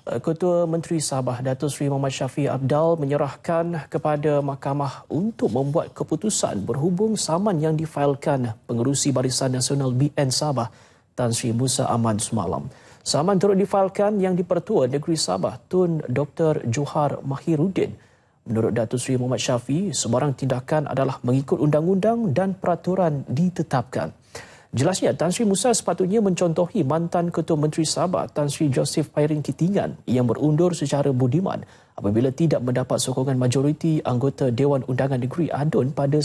Ketua Menteri Sabah Datuk Seri Mohamad Shafie Apdal menyerahkan kepada mahkamah untuk membuat keputusan berhubung saman yang difailkan Pengerusi Barisan Nasional BN Sabah Tan Sri Musa Aman semalam. Saman turut difailkan yang di-Pertua Negeri Sabah Tun Dr. Johar Mahiruddin. Menurut Datuk Seri Mohamad Shafie, sebarang tindakan adalah mengikut undang-undang dan peraturan ditetapkan. Jelasnya, Tan Sri Musa sepatutnya mencontohi mantan Ketua Menteri Sabah Tan Sri Joseph Pairin Kitingan yang berundur secara budiman apabila tidak mendapat sokongan majoriti anggota Dewan Undangan Negeri ADUN pada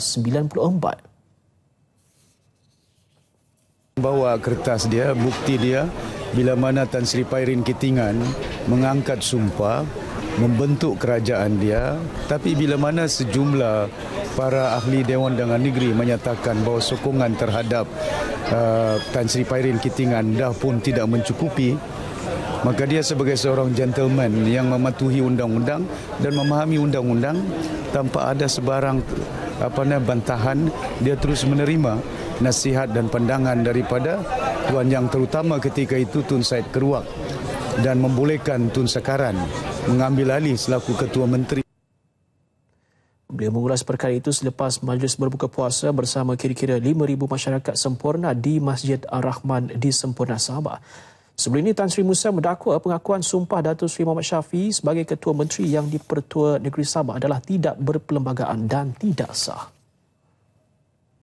1994. Bawa kertas dia, bukti dia, bila mana Tan Sri Pairin Kitingan mengangkat sumpah, membentuk kerajaan dia, tapi bila mana sejumlah para ahli Dewan Undangan Negeri menyatakan bahawa sokongan terhadap Tan Sri Pairin Kitingan dah pun tidak mencukupi, maka dia sebagai seorang gentleman yang mematuhi undang-undang dan memahami undang-undang tanpa ada sebarang bantahan, dia terus menerima nasihat dan pandangan daripada Tuan Yang Terutama ketika itu Tun Said Keruak dan membolehkan Tun Sekaran mengambil alih selaku Ketua Menteri. Beliau mengulas perkara itu selepas majlis berbuka puasa bersama kira-kira 5,000 masyarakat sempurna di Masjid Ar-Rahman di Semporna Sabah. Sebelum ini, Tan Sri Musa mendakwa pengakuan sumpah Datuk Seri Mohamad Shafie sebagai Ketua Menteri yang di-Pertua Negeri Sabah adalah tidak berperlembagaan dan tidak sah.